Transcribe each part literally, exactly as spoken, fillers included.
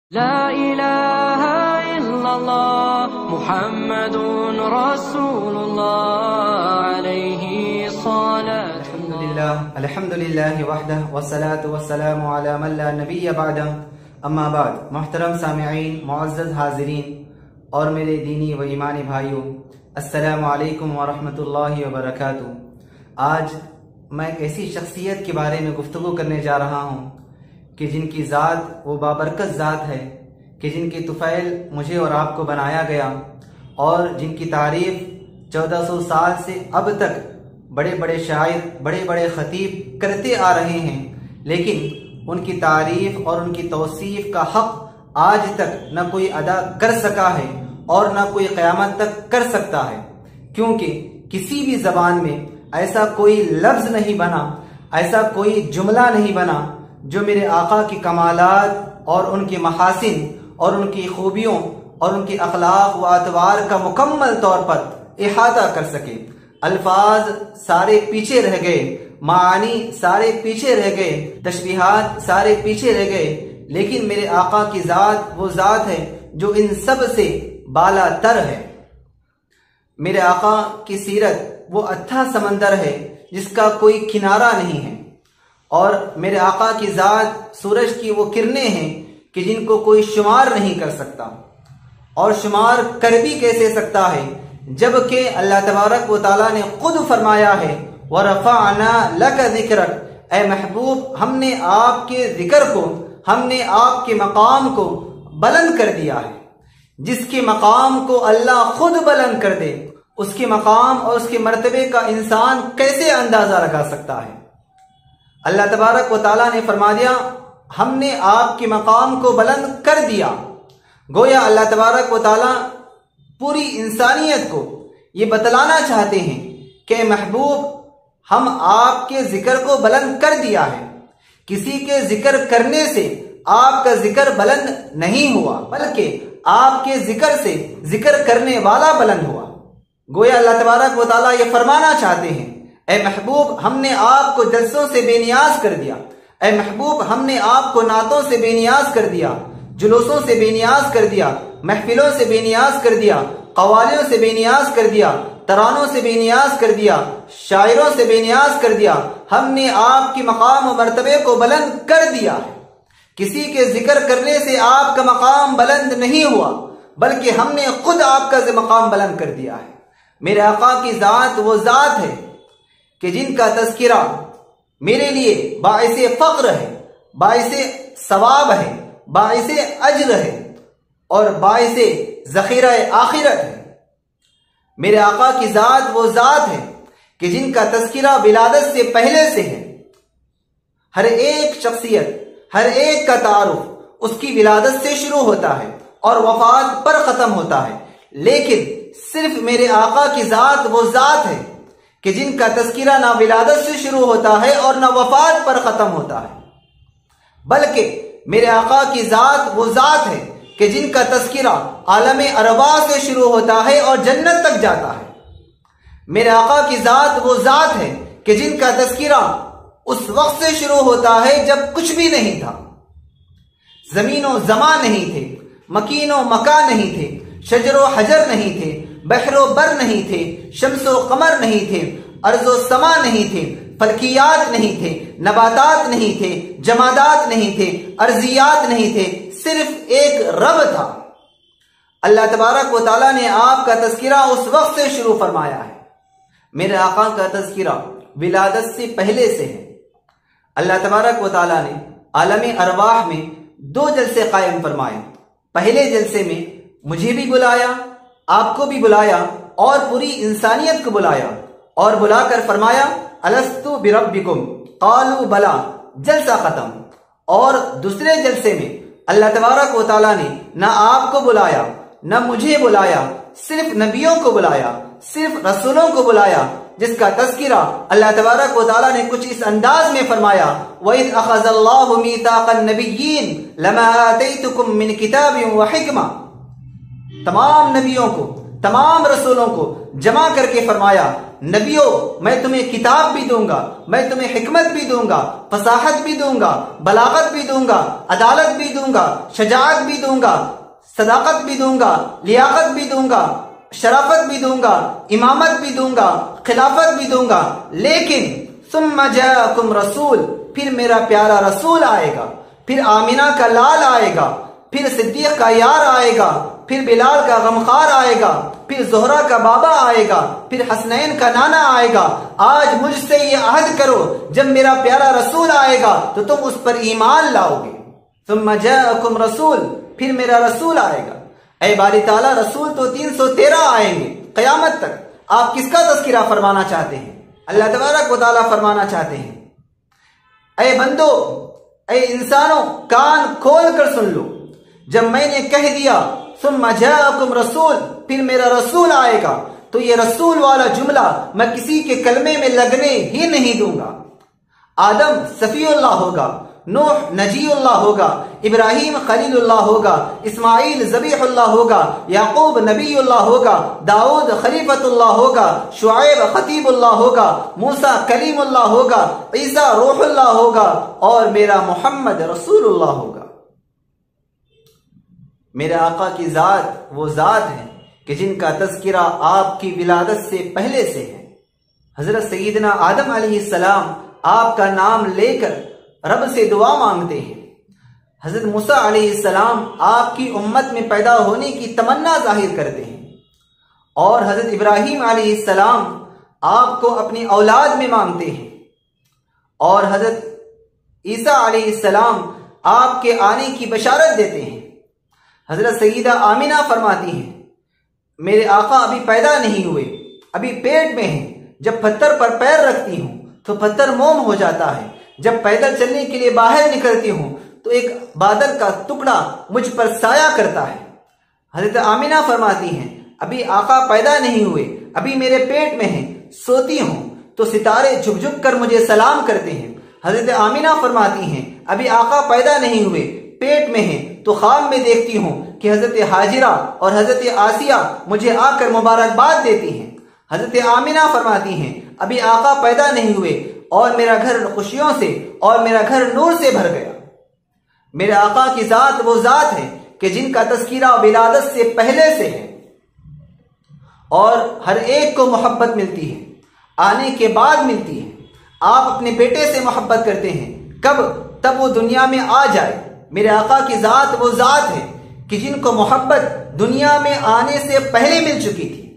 لا إله إلا الله محمد رسول الله عليه الصلاة. الحمد لله الحمد لله وحده والصلاة والسلام على من لا نبی بعده. اما بعد، محترم سامعین، معزز حاضرین اور میرے دینی و ایمانی بھائیوں، السلام علیکم ورحمۃ اللہ وبرکاتہ. آج میں ایک ایسی شخصیت کے بارے میں گفتگو کرنے جا رہا ہوں کہ جن کی ذات وہ بابرکت ذات ہے، کہ جن کی طفیل مجھے اور آپ کو بنایا گیا، اور جن کی تعریف چودہ سو سال سے اب تک بڑے بڑے شاعر، بڑے بڑے خطیب کرتے آ رہے ہیں، لیکن ان کی تعریف اور ان کی توصیف کا حق آج تک نہ کوئی ادا کر سکا ہے اور نہ کوئی قیامت تک کر سکتا ہے، کیونکہ کسی بھی زبان میں ایسا کوئی لفظ نہیں بنا، ایسا کوئی جملہ نہیں بنا جو میرے آقا کی کمالات اور ان کے محاسن اور ان کی خوبیوں اور ان کے اخلاق و اطوار کا مکمل طور پر احاطہ کر سکے. الفاظ سارے پیچھے رہ گئے، معانی سارے پیچھے رہ گئے، تشبیہات سارے پیچھے رہ گئے، لیکن میرے آقا کی ذات وہ ذات ہے جو ان سب سے بالا تر ہے. میرے آقا کی سیرت وہ اتھا سمندر ہے جس کا کوئی کنارہ نہیں ہے، اور میرے آقا کی ذات سورج کی وہ کرنیں ہیں کہ جن کو کوئی شمار نہیں کر سکتا، اور شمار کر بھی کیسے سکتا ہے جبکہ اللہ تبارک و تعالیٰ نے خود فرمایا ہے وَرَفَعْنَا لَكَ ذِكْرَكَ، اے محبوب ہم نے آپ کے ذکر کو، ہم نے آپ کے مقام کو بلند کر دیا ہے. جس کے مقام کو اللہ خود بلند کر دے، اس کے مقام اور اس کے مرتبے کا انسان کیسے اندازہ لگا سکتا ہے. اللہ تبارک و تعالیٰ نے فرما دیا ہم نے آپ کے مقام کو بلند کر دیا. گویا اللہ تبارک و تعالیٰ پوری انسانیت کو یہ بتلانا چاہتے ہیں کہ محبوب ہم آپ کے ذکر کو بلند کر دیا ہے. کسی کے ذکر کرنے سے آپ کا ذکر بلند نہیں ہوا، بلکہ آپ کے ذکر سے ذکر کرنے والا بلند ہوا. گویا اللہ تبارک و تعالیٰ یہ فرمانا چاہتے ہیں اے محبوب ہم نے آپ کو جلسوں سے بے نیاز کر دیا، اے محبوب ہم نے آپ کو نعتوں سے بے نیاز کر دیا، جلوسوں سے بے نیاز کر دیا، محفلوں سے بے نیاز کر دیا، قوالیوں سے بے نیاز کر دیا، ترانوں سے بے نیاز کر دیا، شاعروں سے بے نیاز کر دیا. ہم نے آپ کی مقام و مرتبے کو بلند کر دیا ہے. کسی کے ذکر کرنے سے آپ کا مقام بلند نہیں ہوا، بلکہ ہم نے خود آپ کا مقام بلند کر دیا ہے. میرے آقا کی ذات وہ ذات ہے کہ جن کا تذکرہ میرے لیے باعث فخر ہے، باعث ثواب ہے، باعث اجر ہے اور باعث ذخیرہ آخرت ہے. میرے آقا کی ذات وہ ذات ہے کہ جن کا تذکرہ ولادت سے پہلے سے ہے. ہر ایک شخصیت، ہر ایک کا تعارف اس کی ولادت سے شروع ہوتا ہے اور وفات پر ختم ہوتا ہے، لیکن صرف میرے آقا کی ذات وہ ذات ہے کہ جن کا تذکرہ نہ ولادت سے شروع ہوتا ہے اور نہ وفات پر ختم ہوتا ہے، بلکہ میرے آقا کی ذات وہ ذات ہے کہ جن کا تذکرہ عالم ارواح سے شروع ہوتا ہے اور جنت تک جاتا ہے. میرے آقا کی ذات وہ ذات ہے کہ جن کا تذکرہ اس وقت سے شروع ہوتا ہے جب کچھ بھی نہیں تھا، زمین و زمان نہیں تھے، مکین و مکان نہیں تھے، شجر و حجر نہیں تھے، بحر و بر نہیں تھے، شمس و قمر نہیں تھے، ارض و سما نہیں تھے، فلکیات نہیں تھے، نباتات نہیں تھے، جمادات نہیں تھے، ارضیات نہیں تھے، صرف ایک رب تھا. اللہ تبارک و تعالیٰ نے آپ کا تذکرہ اس وقت سے شروع فرمایا ہے. میرے آقا کا تذکرہ ولادت سے پہلے سے ہے. اللہ تبارک و تعالیٰ نے عالم ارواح میں دو جلسے قائم فرمائے. پہلے جلسے میں مجھے بھی بلایا، آپ کو بھی بلایا اور پوری انسانیت کو بلایا، اور بلا کر فرمایا الستُ بربکم قالوا بلا، جلسہ ختم. اور دوسرے جلسے میں اللہ تبارک و تعالیٰ نے نہ آپ کو بلایا نہ مجھے بلایا، صرف نبیوں کو بلایا، صرف رسولوں کو بلایا، جس کا تذکرہ اللہ تبارک و تعالیٰ نے کچھ اس انداز میں فرمایا وَإِذْ أَخَذَ اللَّهُ مِيثَاقَ النَّبِيِّينَ لَمَا آتَيْتُكُم مِّن كِتَابٍ وَحِكْمَةٍ. تمام نبیوں کو تمام رسولوں کو جمع کر کے فرمایا نبیوں میں تمہیں کتاب بھی دوں گا، میں تمہیں حکمت بھی دوں گا، فصاحت بھی دوں گا، بلاغت بھی دوں گا، عدالت بھی دوں گا، شجاعت بھی دوں گا، صداقت بھی دوں گا، لیاقت بھی دوں گا، شرافت بھی دوں گا، امامت بھی دوں گا، خلافت بھی دوں گا، لیکن ثم جاءکم رسول، پھر میرا پیارا رسول آئے گا، پھر آمینہ کا لال آئے گا، پھر صدیق کا یار آئے گا، پھر بلال کا غمخوار آئے گا، پھر زہرا کا بابا آئے گا، پھر حسنین کا نانا آئے گا۔ آج مجھ سے یہ عہد کرو جب میرا پیارا رسول آئے گا تو تم اس پر ایمان لاؤ گے۔ ثم جاءکم رسول، پھر میرا رسول آئے گا۔ اے باری تعالیٰ، رسول تو تین سو تیرہ آئیں گے قیامت تک۔ آپ کس کا تذکرہ فرمانا چاہتے ہیں؟ اللہ تبارک و تعالیٰ فرمانا چاہتے ہیں اے بندو، اے انسانوں، کان کھول کر سن لو، جب میں نے کہہ دیا ثم جاءکم رسول، پھر میرا رسول آئے گا، تو یہ رسول والا جملہ میں کسی کے کلمے میں لگنے ہی نہیں دوں گا۔ آدم صفی اللہ ہوگا، نوح نجی اللہ ہوگا، ابراہیم خلیل اللہ ہوگا، اسماعیل ذبیح اللہ ہوگا، یعقوب نبی اللہ ہوگا، داؤد خلیفۃ اللہ ہوگا، شعیب خطیب اللہ ہوگا، موسیٰ کلیم اللہ ہوگا، عیسیٰ روح اللہ ہوگا، اور میرا محمد رسول اللہ ہوگا۔ میرے آقا کی ذات وہ ذات ہے کہ جن کا تذکرہ آپ کی ولادت سے پہلے سے ہے۔ حضرت سیدنا آدم علیہ السلام آپ کا نام لے کر رب سے دعا مانگتے ہیں۔ حضرت موسیٰ علیہ السلام آپ کی امت میں پیدا ہونے کی تمنا ظاہر کرتے ہیں، اور حضرت ابراہیم علیہ السلام آپ کو اپنی اولاد میں مانگتے ہیں، اور حضرت عیسیٰ علیہ السلام آپ کے آنے کی بشارت دیتے ہیں۔ حضرت سیدہ آمینہ فرماتی ہیں میرے آقا ابھی پیدا نہیں ہوئے، ابھی پیٹ میں ہیں، جب پتھر پر پیر رکھتی ہوں تو پتھر موم ہو جاتا ہے، جب پیدل چلنے کے لیے باہر نکلتی ہوں تو ایک بادل کا ٹکڑا مجھ پر سایہ کرتا ہے۔ حضرت آمینہ فرماتی ہیں ابھی آقا پیدا نہیں ہوئے، ابھی میرے پیٹ میں ہیں، سوتی ہوں تو ستارے جھک جھک کر مجھے سلام کرتے ہیں۔ حضرت آمینہ فرماتی ہیں ابھی آقا پیدا نہیں ہوئے، پیٹ میں ہیں تو خواب میں دیکھتی ہوں کہ حضرت حاجرہ اور حضرت آسیہ مجھے آ کر مبارکباد دیتی ہیں۔ حضرت آمینہ فرماتی ہیں ابھی آقا پیدا نہیں ہوئے اور میرا گھر خوشیوں سے اور میرا گھر نور سے بھر گیا۔ میرے آقا کی ذات وہ ذات ہے کہ جن کا تذکرہ ولادت سے پہلے سے ہے، اور ہر ایک کو محبت ملتی ہے، آنے کے بعد ملتی ہے۔ آپ اپنے بیٹے سے محبت کرتے ہیں، کب؟ تب وہ دنیا میں آ جائے۔ میرے آقا کی ذات وہ ذات ہے کہ جن کو محبت دنیا میں آنے سے پہلے مل چکی تھی۔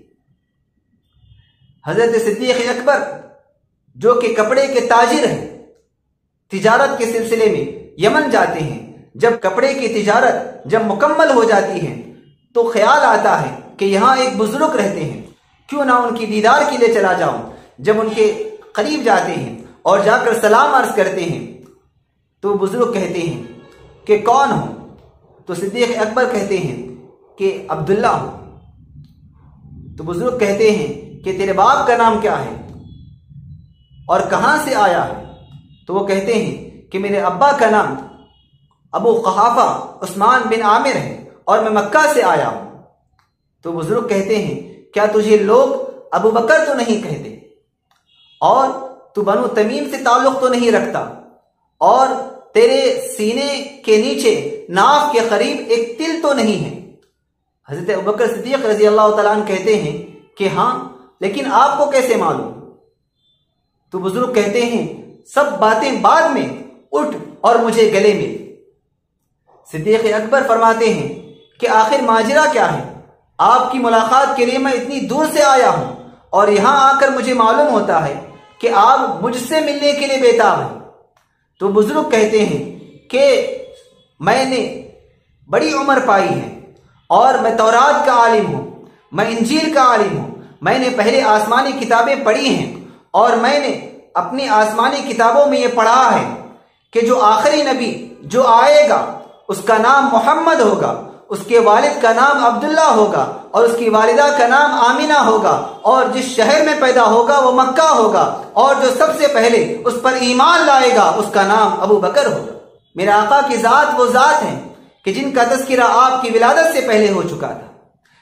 حضرت صدیق اکبر جو کہ کپڑے کے تاجر ہیں، تجارت کے سلسلے میں یمن جاتے ہیں۔ جب کپڑے کی تجارت جب مکمل ہو جاتی ہے تو خیال آتا ہے کہ یہاں ایک بزرگ رہتے ہیں، کیوں نہ ان کی دیدار کے لیے چلا جاؤں۔ جب ان کے قریب جاتے ہیں اور جا کر سلام عرض کرتے ہیں تو بزرگ کہتے ہیں کہ کون ہوں؟ تو صدیق اکبر کہتے ہیں کہ عبداللہ ہوں۔ تو بزرگ کہتے ہیں کہ تیرے باپ کا نام کیا ہے اور کہاں سے آیا ہے؟ تو وہ کہتے ہیں کہ میرے ابا کا نام ابو قحافہ عثمان بن عامر ہے اور میں مکہ سے آیا ہوں۔ تو بزرگ کہتے ہیں کیا تجھے لوگ ابو بکر تو نہیں کہتے، اور تو بنو تمیم سے تعلق تو نہیں رکھتا، اور تیرے سینے کے نیچے ناف کے قریب ایک تل تو نہیں ہے؟ حضرت ابوبکر صدیق رضی اللہ تعالیٰ عنہ کہتے ہیں کہ ہاں، لیکن آپ کو کیسے معلوم؟ تو بزرگ کہتے ہیں سب باتیں بعد میں، اٹھ اور مجھے گلے مل۔ صدیق اکبر فرماتے ہیں کہ آخر ماجرا کیا ہے؟ آپ کی ملاقات کے لیے میں اتنی دور سے آیا ہوں اور یہاں آ کر مجھے معلوم ہوتا ہے کہ آپ مجھ سے ملنے کے لیے بےتاب ہیں۔ تو بزرگ کہتے ہیں کہ میں نے بڑی عمر پائی ہے اور میں تورات کا عالم ہوں، میں انجیل کا عالم ہوں، میں نے پہلے آسمانی کتابیں پڑھی ہیں، اور میں نے اپنی آسمانی کتابوں میں یہ پڑھا ہے کہ جو آخری نبی جو آئے گا اس کا نام محمد ہوگا، اس کے والد کا نام عبداللہ ہوگا، اور اس کی والدہ کا نام آمینہ ہوگا، اور جس شہر میں پیدا ہوگا وہ مکہ ہوگا، اور جو سب سے پہلے اس پر ایمان لائے گا اس کا نام ابو بکر ہوگا۔ میرے آقا کی ذات وہ ذات ہے کہ جن کا تذکرہ آپ کی ولادت سے پہلے ہو چکا تھا۔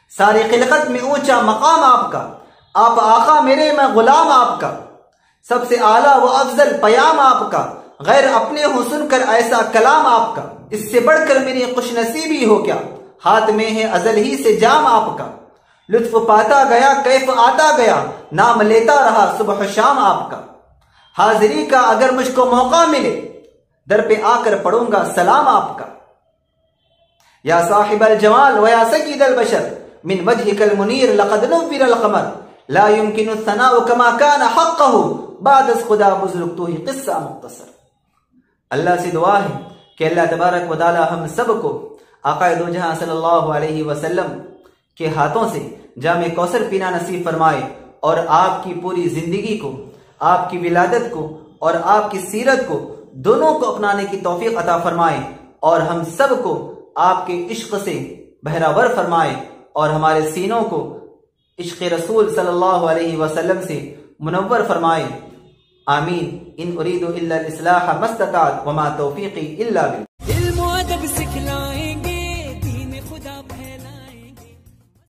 ساری خلقت میں اونچا مقام آپ کا، آپ آقا میرے میں غلام آپ کا، سب سے اعلیٰ و افضل پیام آپ کا، غیر اپنے ہوں سن کر ایسا کلام آپ کا، اس سے بڑھ کر میری خوش نصیبی ہو کیا، ہاتھ میں ہے ازل ہی سے جام آپ کا، لطف پاتا گیا کیف آتا گیا، نام لیتا رہا صبح و شام آپ کا، حاضری کا اگر مجھ کو موقع ملے در پہ آ کر پڑھوں گا سلام آپ کا، یا صاحب الجمال و یا سید البشر من وجهك المنیر لقد نور القمر لا يمكن الثناء كما كان حقه بعد از خدا بزرگ تو ہی قصہ مختصر۔ اللہ سے دعا ہے کہ اللہ تبارک و تعالی ہم سب کو آقا دو جہاں صلی اللہ علیہ وسلم کے ہاتھوں سے جام کوثر پینا نصیب فرمائے، اور آپ کی پوری زندگی کو، آپ کی ولادت کو اور آپ کی سیرت کو دونوں کو اپنانے کی توفیق عطا فرمائے، اور ہم سب کو آپ کے عشق سے بہراور فرمائے، اور ہمارے سینوں کو عشق رسول صلی اللہ علیہ وسلم سے منور فرمائے، آمین۔ ان اريد الا الاصلاح ما استطعت وما توفیقی الا بالله۔